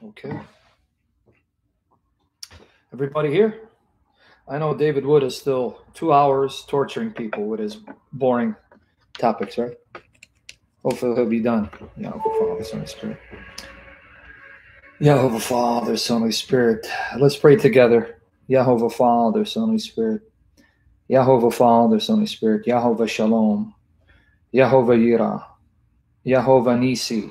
Okay. Everybody here? I know David Wood is still 2 hours torturing people with his boring topics, right? Hopefully he'll be done. Yahweh Father, Son, Holy Spirit. Yahweh Father, Son, Holy Spirit. Let's pray together. Yahweh Father, Son, Holy Spirit. Yahweh Father, Son, Holy Spirit. Yahweh Shalom. Yahweh Yirah. Yahweh Nisi.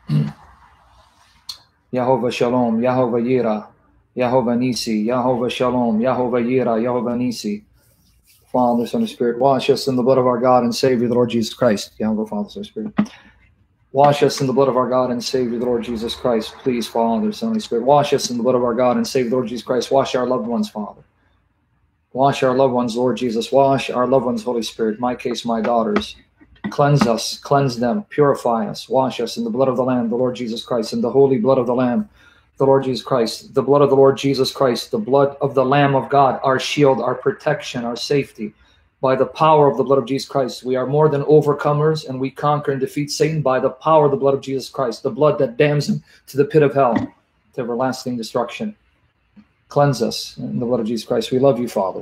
Yahweh Shalom. Yahweh Yirah. Yahweh Nisi. Yahweh Shalom. Yahweh Yirah. Yahweh Nisi. Father, Son, and Spirit, wash us in the blood of our God and Savior, the Lord Jesus Christ. Yahweh, Father, Son, and Spirit. Wash us in the blood of our God and Savior, the Lord Jesus Christ. Please, Father, Son, and Spirit. Wash us in the blood of our God and Savior, the Lord Jesus Christ. Wash our loved ones, Father. Wash our loved ones, Lord Jesus. Wash our loved ones, Holy Spirit. In my case, my daughters. Cleanse us, cleanse them, purify us. Wash us in the blood of the Lamb, the Lord Jesus Christ, in the holy blood of the Lamb, the Lord Jesus Christ, the blood of the Lord Jesus Christ, the blood of the Lamb of God, our shield, our protection, our safety. By the power of the blood of Jesus Christ, we are more than overcomers, and we conquer and defeat Satan by the power of the blood of Jesus Christ, the blood that damns him to the pit of hell, to everlasting destruction. Cleanse us in the blood of Jesus Christ. We love you, Father.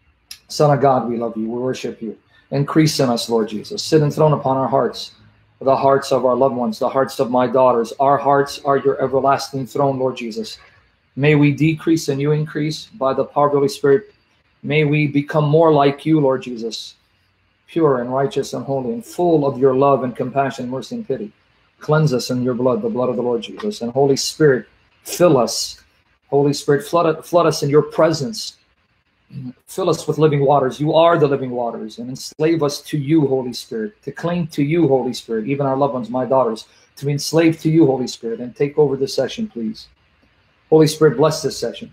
Son of God, we love you. We worship you. Increase in us, Lord Jesus. Sit enthroned upon our hearts, the hearts of our loved ones, the hearts of my daughters. Our hearts are your everlasting throne, Lord Jesus. May we decrease and you increase by the power of the Holy Spirit. May we become more like you, Lord Jesus, pure and righteous and holy and full of your love and compassion, mercy and pity. Cleanse us in your blood, the blood of the Lord Jesus. And Holy Spirit, fill us. Holy Spirit, flood us in your presence. Fill us with living waters. You are the living waters. And enslave us to you, Holy Spirit, to cling to you, Holy Spirit, even our loved ones, my daughters, to be enslaved to you, Holy Spirit, and take over this session, please. Holy Spirit, bless this session.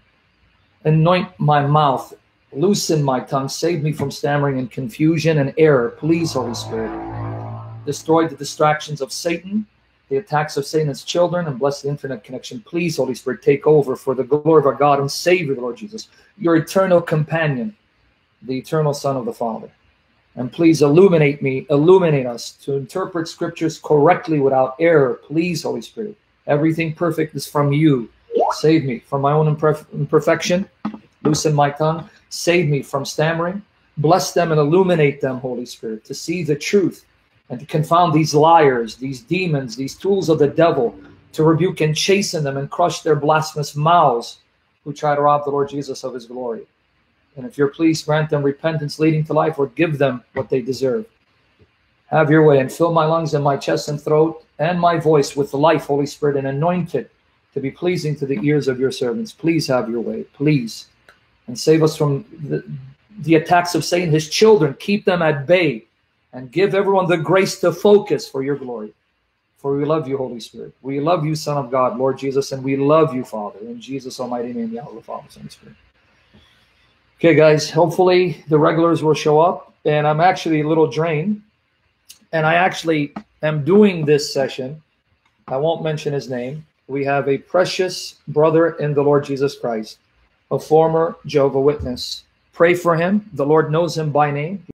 Anoint my mouth. Loosen my tongue. Save me from stammering and confusion and error. Please, Holy Spirit. Destroy the distractions of Satan, the attacks of Satan's children, and bless the internet connection. Please, Holy Spirit, take over for the glory of our God and Savior, the Lord Jesus, your eternal companion, the eternal Son of the Father. And please illuminate me, illuminate us to interpret scriptures correctly without error. Please, Holy Spirit. Everything perfect is from you. Save me from my own imperfection. Loosen my tongue. Save me from stammering. Bless them and illuminate them, Holy Spirit, to see the truth and to confound these liars, these demons, these tools of the devil, to rebuke and chasten them and crush their blasphemous mouths who try to rob the Lord Jesus of his glory. And if you're pleased, grant them repentance leading to life, or give them what they deserve. Have your way and fill my lungs and my chest and throat and my voice with life, Holy Spirit, and anoint it to be pleasing to the ears of your servants. Please have your way, please. And save us from the attacks of Satan, his children. Keep them at bay and give everyone the grace to focus for your glory. For we love you, Holy Spirit. We love you, Son of God, Lord Jesus, and we love you, Father. In Jesus' almighty name, Yahweh, Father, Son, and Spirit. Okay, guys, hopefully the regulars will show up. And I'm actually a little drained. And I actually am doing this session. I won't mention his name. We have a precious brother in the Lord Jesus Christ, a former Jehovah's Witness. Pray for him. The Lord knows him by name.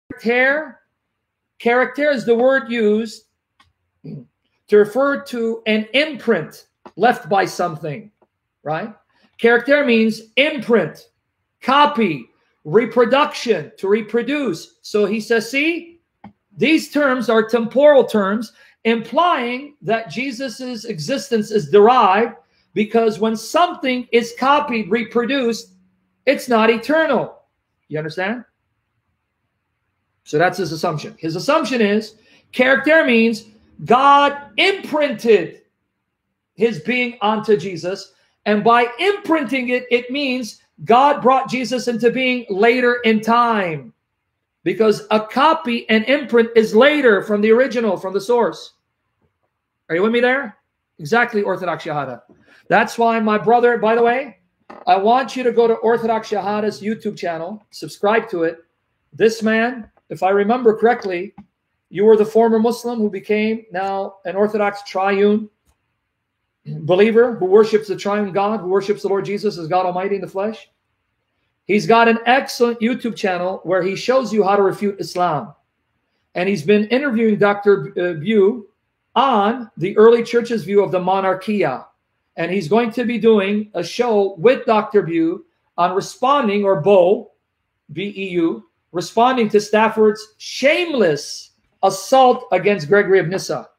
Character is the word used to refer to an imprint left by something, right? Character means imprint, copy, reproduction, to reproduce. So he says, see, these terms are temporal terms, implying that Jesus's existence is derived because when something is copied, reproduced, it's not eternal. You understand? So that's his assumption. His assumption is character means God imprinted his being onto Jesus. And by imprinting it, it means God brought Jesus into being later in time. Because a copy and imprint is later from the original, from the source. Are you with me there? Exactly, Orthodox Shahada. That's why, my brother, by the way, I want you to go to Orthodox Shahada's YouTube channel, subscribe to it. This man, if I remember correctly, you were the former Muslim who became now an Orthodox triune believer who worships the triune God, who worships the Lord Jesus as God Almighty in the flesh. He's got an excellent YouTube channel where he shows you how to refute Islam. And he's been interviewing Dr. Bew on the early church's view of the monarchia. And he's going to be doing a show with Dr. Bew on responding, or Bo, B-E-U, responding to Stafford's shameless assault against Gregory of Nyssa.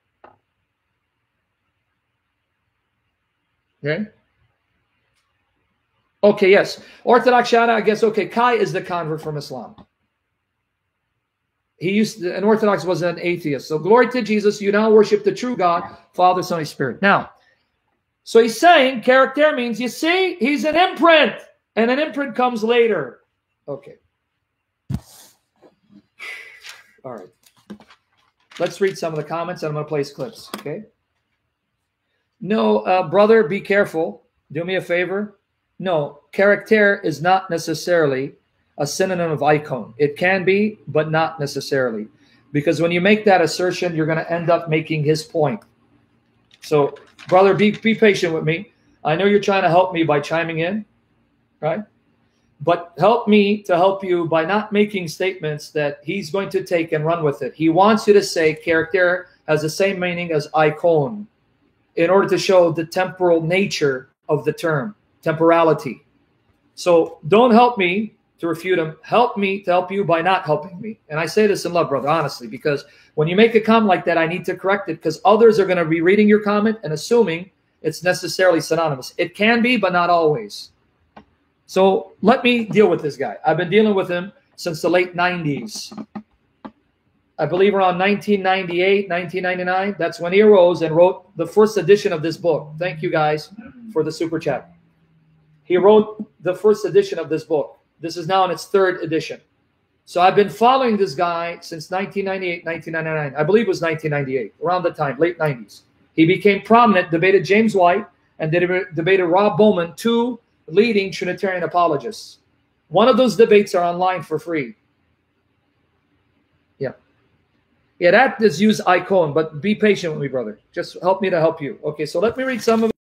Okay? Okay, yes. Orthodox Shahada, I guess, okay, Kai is the convert from Islam. He used to, an Orthodox was an atheist. So glory to Jesus, you now worship the true God, Father, Son, Holy Spirit. Now, so he's saying character means, you see, he's an imprint, and an imprint comes later. Okay. All right. Let's read some of the comments, and I'm going to place clips, okay? No, brother, be careful. Do me a favor. No, character is not necessarily a synonym of icon. It can be, but not necessarily. Because when you make that assertion, you're going to end up making his point. So, brother, be patient with me. I know you're trying to help me by chiming in, right? But help me to help you by not making statements that he's going to take and run with it. He wants you to say character has the same meaning as icon in order to show the temporal nature of the term, temporality. So don't help me to refute him. Help me to help you by not helping me. And I say this in love, brother, honestly, because when you make a comment like that, I need to correct it because others are going to be reading your comment and assuming it's necessarily synonymous. It can be, but not always. So let me deal with this guy. I've been dealing with him since the late 90s. I believe around 1998, 1999. That's when he arose and wrote the first edition of this book. Thank you guys for the super chat. He wrote the first edition of this book. This is now in its third edition. So I've been following this guy since 1998, 1999. I believe it was 1998, around the time, late 90s. He became prominent, debated James White, and debated Rob Bowman, two leading Trinitarian apologists. One of those debates are online for free. Yeah. Yeah, that is use icon, but be patient with me, brother. Just help me to help you. Okay, so let me read some of it.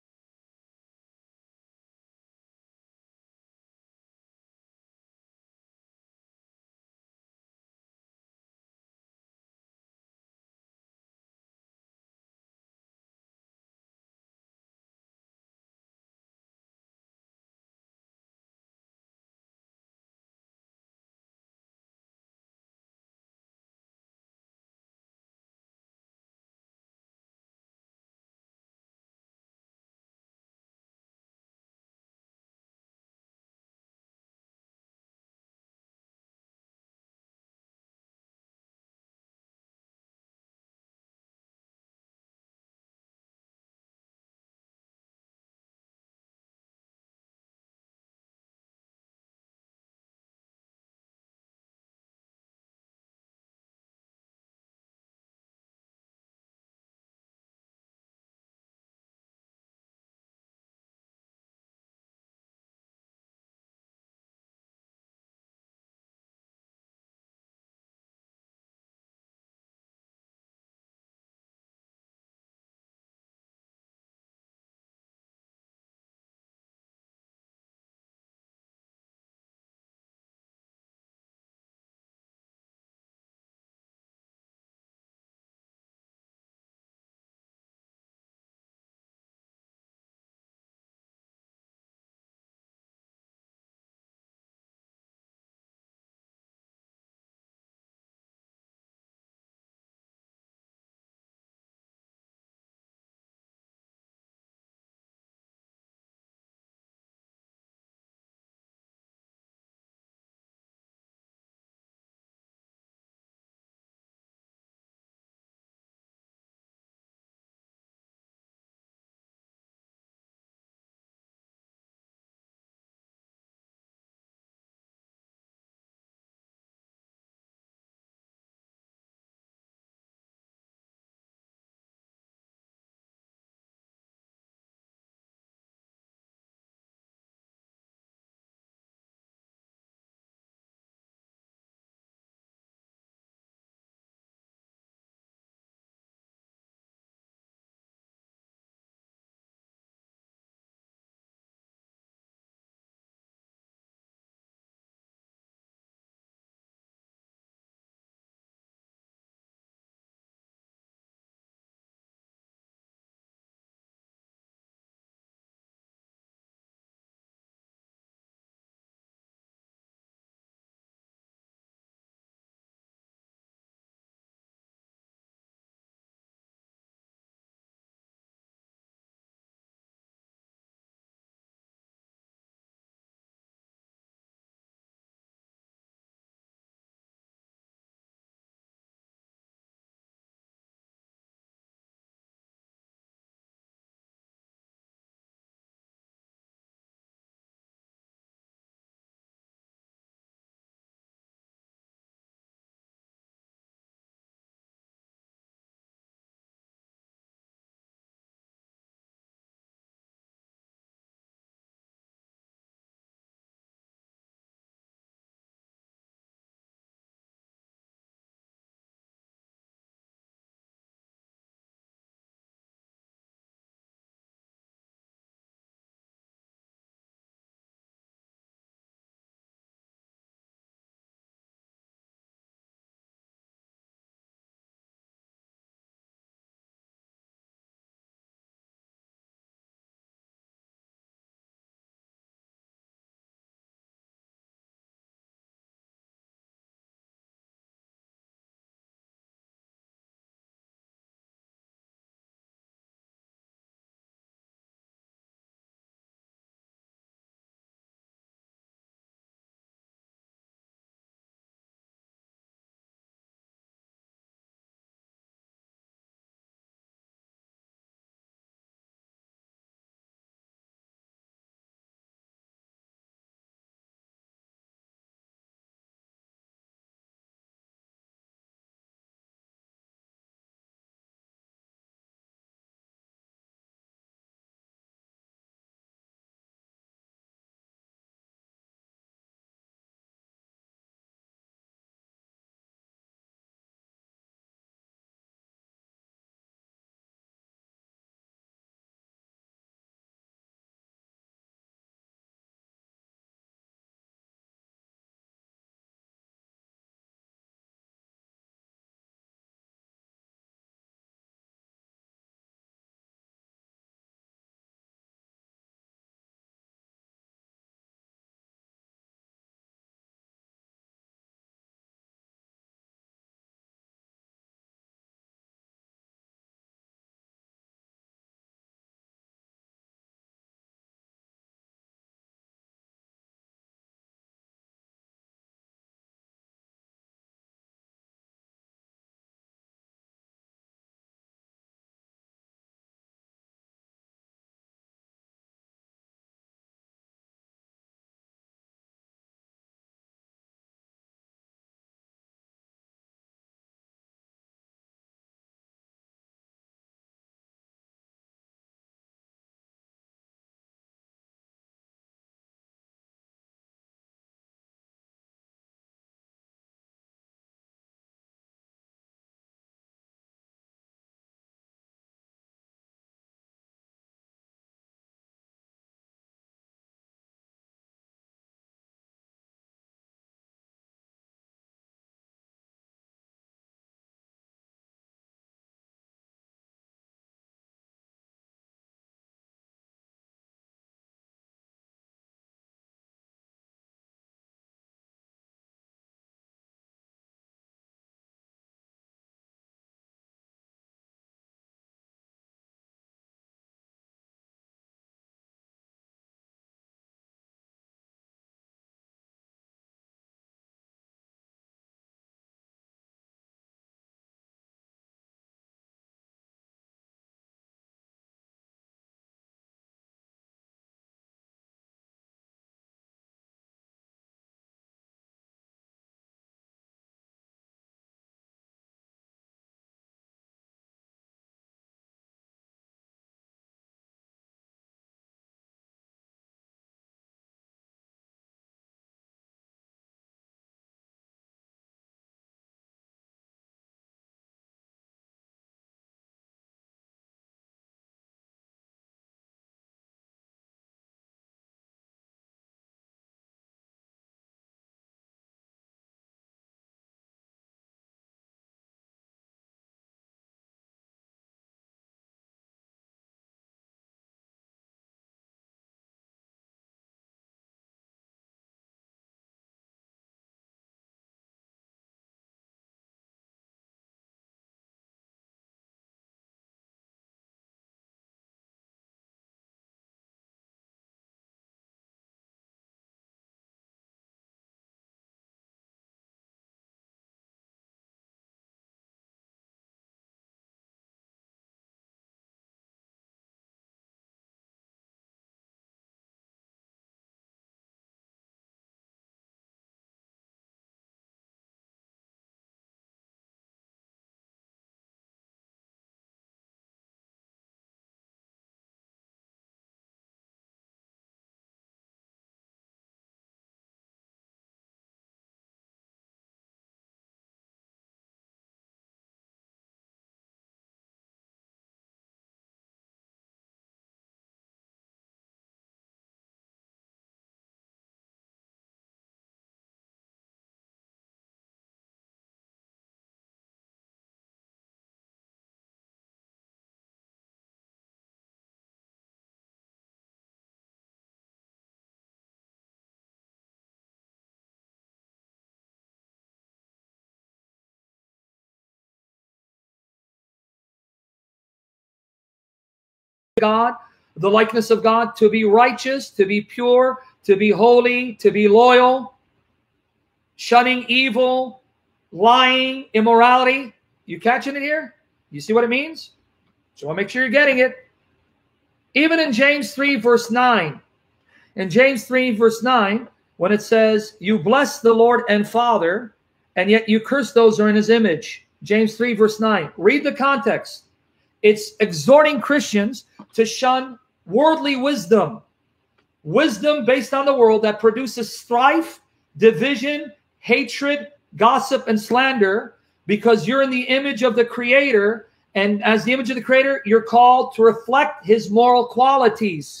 God, the likeness of God, to be righteous, to be pure, to be holy, to be loyal, shunning evil, lying, immorality. You catching it here? You see what it means? So I want to make sure you're getting it. Even in James 3, verse 9. In James 3, verse 9, when it says, you bless the Lord and Father, and yet you curse those who are in his image. James 3, verse 9. Read the context. It's exhorting Christians to shun worldly wisdom. Wisdom based on the world that produces strife, division, hatred, gossip, and slander, because you're in the image of the Creator, and as the image of the Creator, you're called to reflect his moral qualities.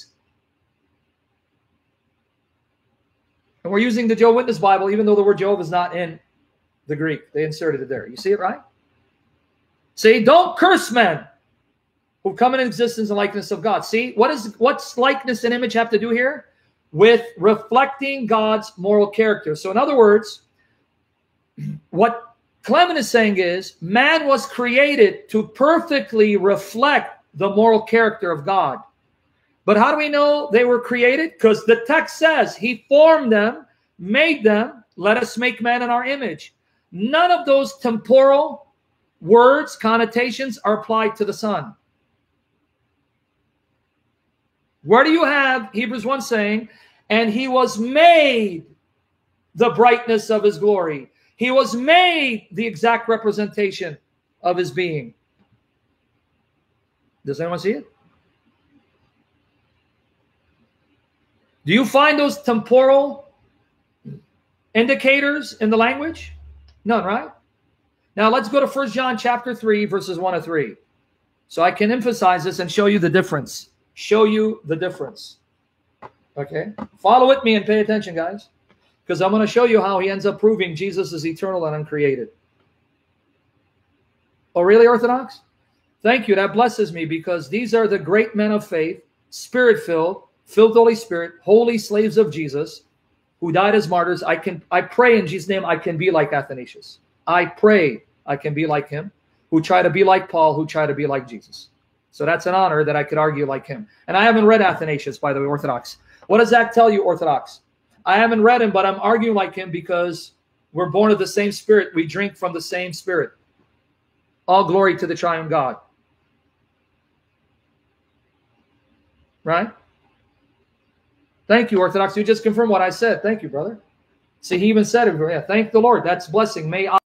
And we're using the Jehovah's Witness Bible, even though the word Jehovah is not in the Greek. They inserted it there. You see it, right? See, don't curse men who come in existence in likeness of God. See, what's likeness and image have to do here? With reflecting God's moral character. So in other words, what Clement is saying is, man was created to perfectly reflect the moral character of God. But how do we know they were created? Because the text says he formed them, made them, let us make man in our image. None of those temporal words, connotations are applied to the Son. Where do you have Hebrews 1 saying, and he was made the brightness of his glory. He was made the exact representation of his being. Does anyone see it? Do you find those temporal indicators in the language? None, right? Now let's go to 1 John chapter 3, verses 1 to 3. So I can emphasize this and show you the difference. Show you the difference. Okay? Follow with me and pay attention, guys. Because I'm going to show you how he ends up proving Jesus is eternal and uncreated. Oh, really, Orthodox? Thank you. That blesses me, because these are the great men of faith, spirit-filled, filled with the Holy Spirit, holy slaves of Jesus, who died as martyrs. I pray in Jesus' name I can be like Athanasius. I pray I can be like him, who try to be like Paul, who try to be like Jesus. So that's an honor that I could argue like him. And I haven't read Athanasius, by the way, Orthodox. What does that tell you, Orthodox? I haven't read him, but I'm arguing like him because we're born of the same Spirit. We drink from the same Spirit. All glory to the triune God. Right? Thank you, Orthodox. You just confirmed what I said. Thank you, brother. See, he even said it. Yeah, thank the Lord. That's blessing. May I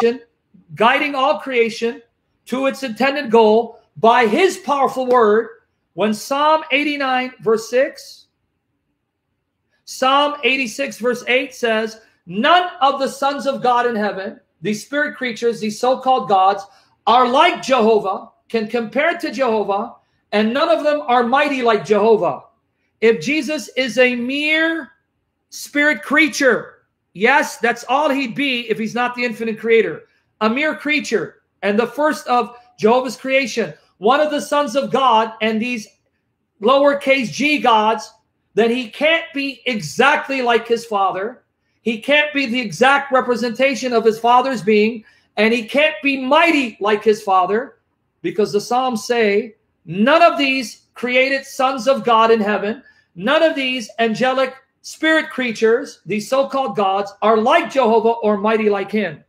guiding all creation to its intended goal by his powerful word. When Psalm 89 verse 6, Psalm 86 verse 8 says, none of the sons of God in heaven, these spirit creatures, these so-called gods, are like Jehovah, can compare to Jehovah, and none of them are mighty like Jehovah. If Jesus is a mere spirit creature, yes, that's all he'd be if he's not the infinite creator. A mere creature and the first of Jehovah's creation, one of the sons of God and these lowercase g gods, then he can't be exactly like his father. He can't be the exact representation of his father's being, and he can't be mighty like his father, because the Psalms say none of these created sons of God in heaven, none of these angelic spirit creatures, these so-called gods, are like Jehovah or mighty like him.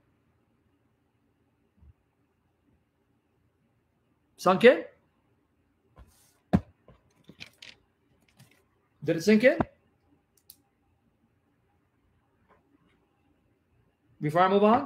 Sunk in? Did it sink in? Before I move on?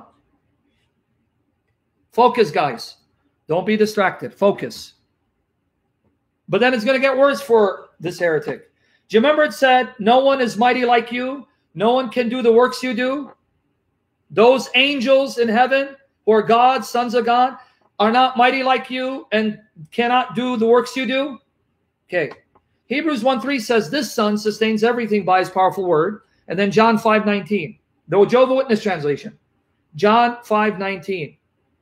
Focus, guys. Don't be distracted. Focus. But then it's going to get worse for this heretic. Do you remember it said, no one is mighty like you? No one can do the works you do? Those angels in heaven who are gods, sons of God, are not mighty like you and cannot do the works you do? Okay. Hebrews 1:3 says, this Son sustains everything by his powerful word. And then John 5:19, the Jehovah Witness translation. John 5:19.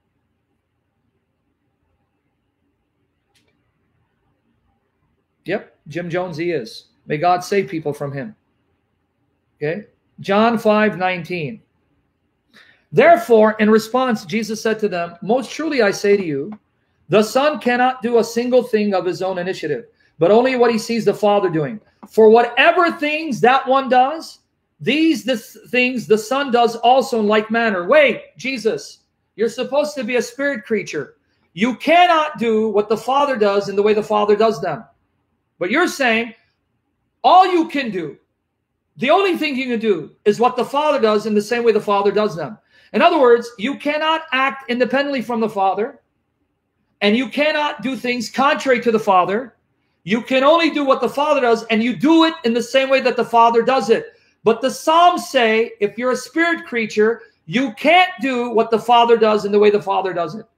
Yep, Jim Jones, he is. May God save people from him. Okay? John 5:19. Therefore, in response, Jesus said to them, most truly I say to you, the Son cannot do a single thing of his own initiative, but only what he sees the Father doing. For whatever things that one does, these things the Son does also in like manner. Wait, Jesus, you're supposed to be a spirit creature. You cannot do what the Father does in the way the Father does them. But you're saying all you can do, the only thing you can do is what the Father does in the same way the Father does them. In other words, you cannot act independently from the Father, and you cannot do things contrary to the Father. You can only do what the Father does, and you do it in the same way that the Father does it. But the Psalms say, if you're a spirit creature, you can't do what the Father does in the way the Father does it.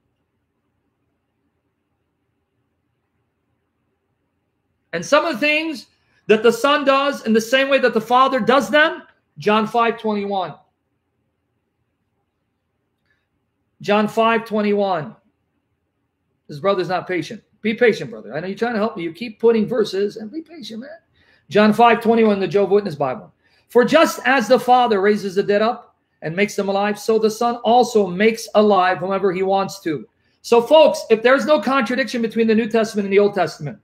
And some of the things that the Son does in the same way that the Father does them, John 5:21. John 5:21. This brother's not patient. Be patient, brother. I know you're trying to help me. You keep putting verses, and be patient, man. John 5:21, the Jehovah's Witness Bible. For just as the Father raises the dead up and makes them alive, so the Son also makes alive whomever he wants to. So, folks, if there's no contradiction between the New Testament and the Old Testament,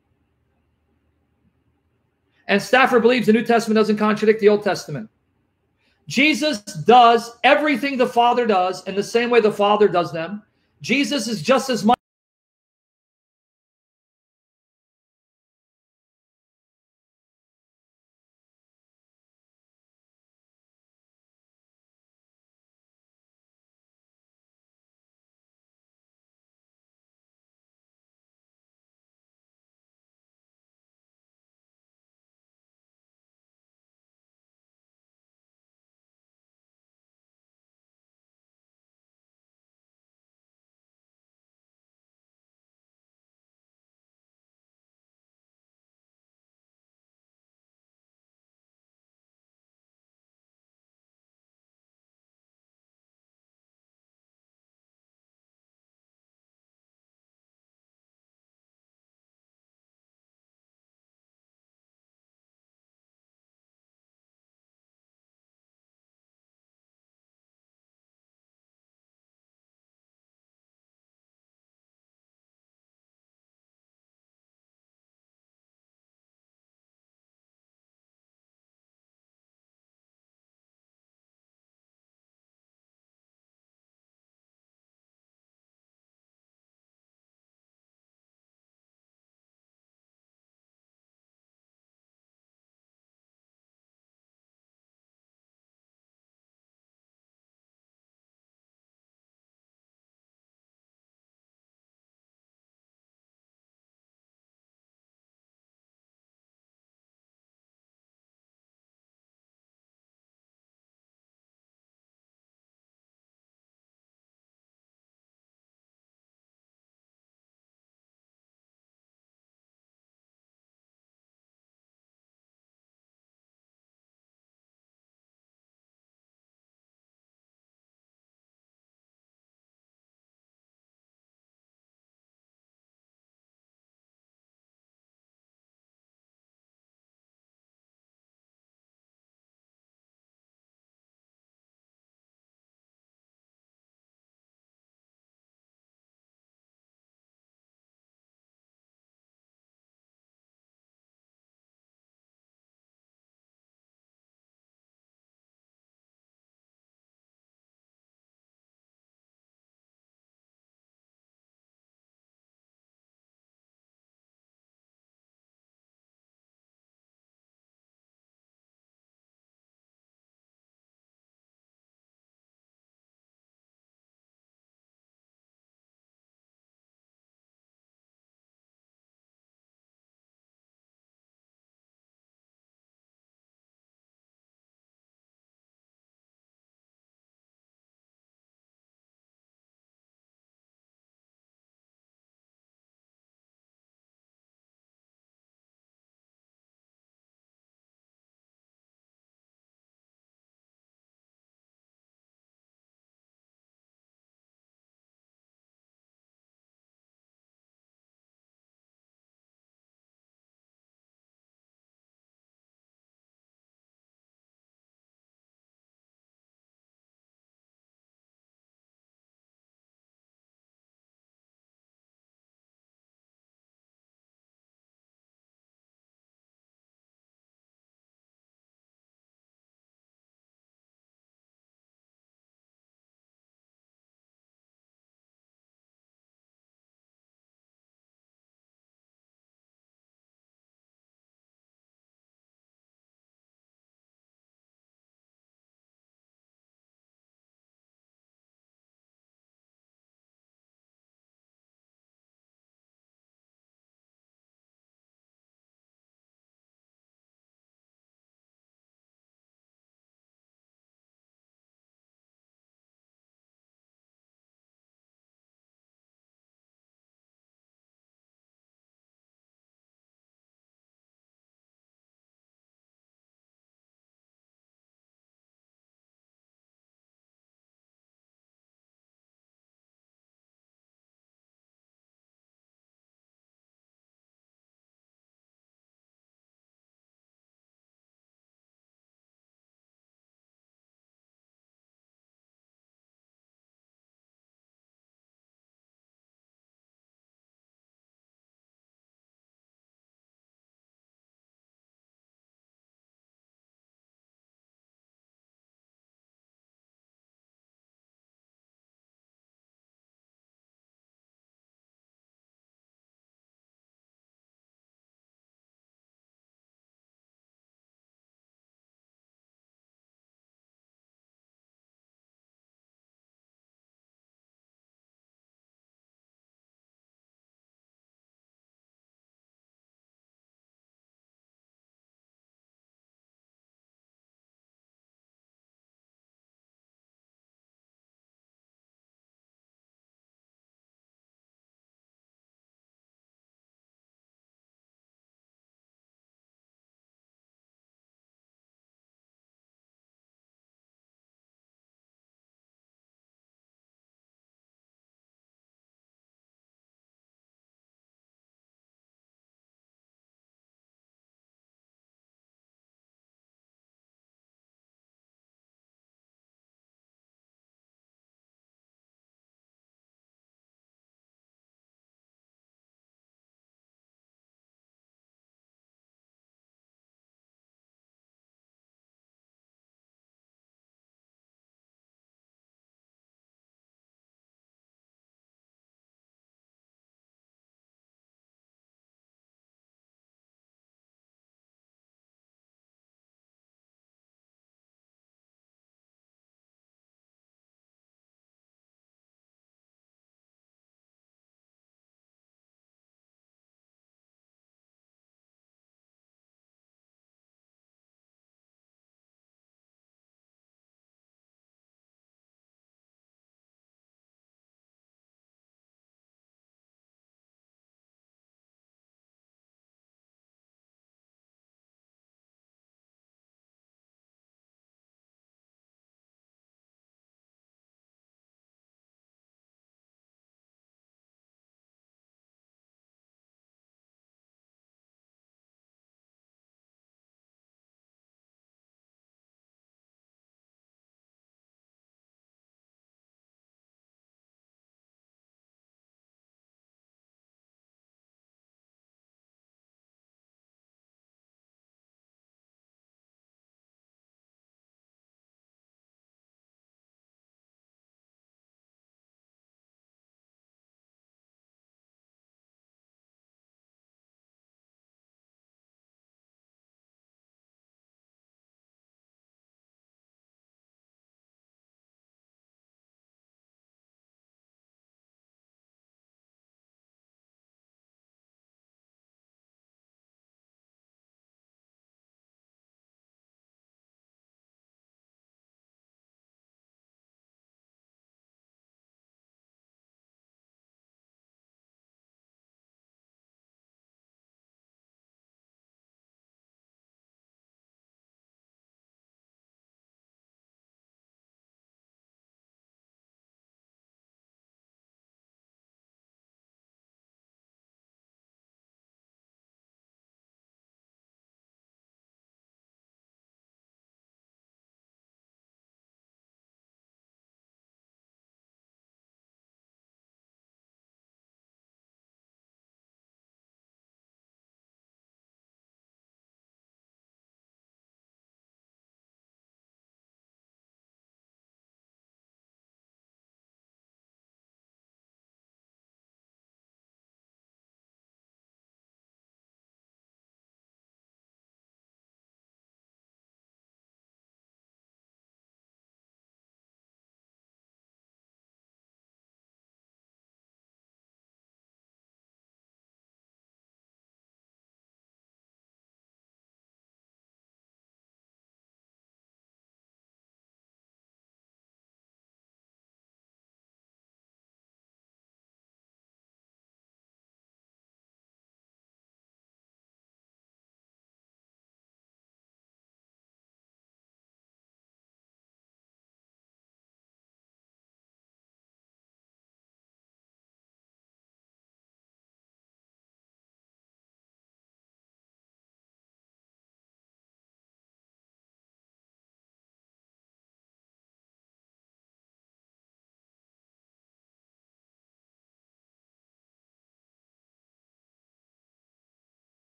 and Stafford believes the New Testament doesn't contradict the Old Testament, Jesus does everything the Father does in the same way the Father does them. Jesus is just as much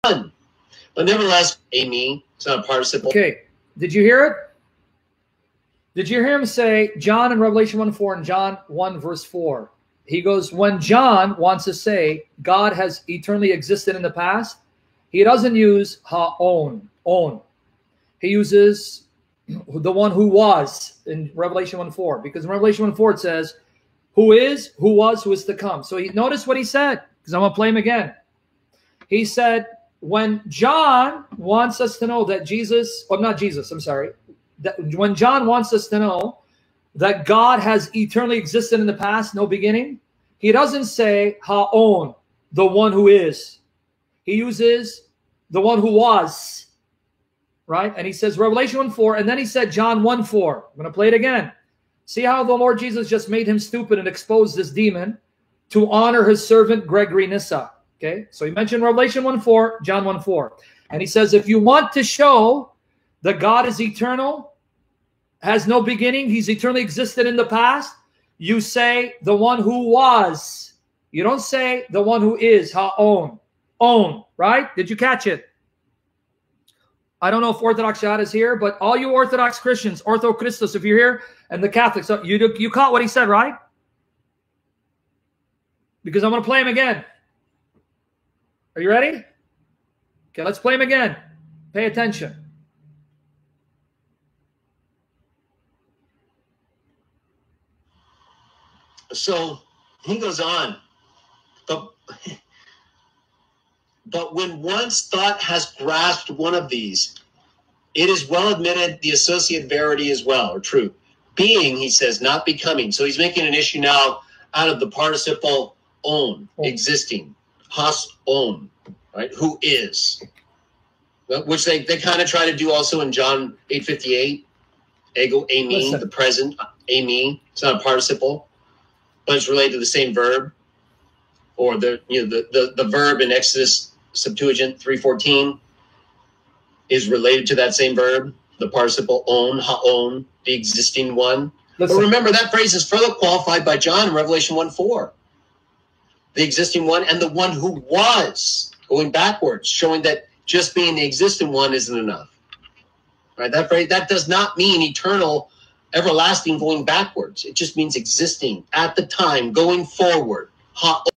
But nevertheless, Amy, it's not a participle. Okay, did you hear it? Did you hear him say, John in Revelation 1:4 and John 1 verse 4? He goes, when John wants to say God has eternally existed in the past, he doesn't use ha-on, on. He uses the one who was in Revelation 1:4, because in Revelation 1:4 it says, who is, who was, who is to come. So notice what he said, because I'm going to play him again. He said, when John wants us to know that Jesus, or not Jesus, I'm sorry, that when John wants us to know that God has eternally existed in the past, no beginning, he doesn't say ha-on, the one who is. He uses the one who was, right? And he says Revelation 1:4, and then he said John 1:4. I'm going to play it again. See how the Lord Jesus just made him stupid and exposed this demon to honor his servant Gregory Nyssa. Okay, so he mentioned Revelation 1:4, John 1:4. And he says, if you want to show that God is eternal, has no beginning, he's eternally existed in the past, you say the one who was. You don't say the one who is, ha-on. On, right? Did you catch it? I don't know if Orthodox Shad is here, but all you Orthodox Christians, Ortho Christos, if you're here, and the Catholics, you caught what he said, right? Because I'm going to play him again. Are you ready? Okay, let's play him again. Pay attention. So he goes on. But when one's thought has grasped one of these, it is well admitted the associate verity as well, or true. Being, he says, not becoming. So he's making an issue now out of the participle on, existing. Has on, right? Who is. Which they kind of try to do also in John 8:58. Ego, amy, the present, amy. It's not a participle, but it's related to the same verb. Or the verb in Exodus Septuagint 3:14 is related to that same verb, the participle on, ha-on, the existing one. But remember, that phrase is further qualified by John in Revelation 1:4. The existing one and the one who was, going backwards, showing that just being the existing one isn't enough. Right? That phrase, that does not mean eternal, everlasting, going backwards. It just means existing at the time, going forward. Ha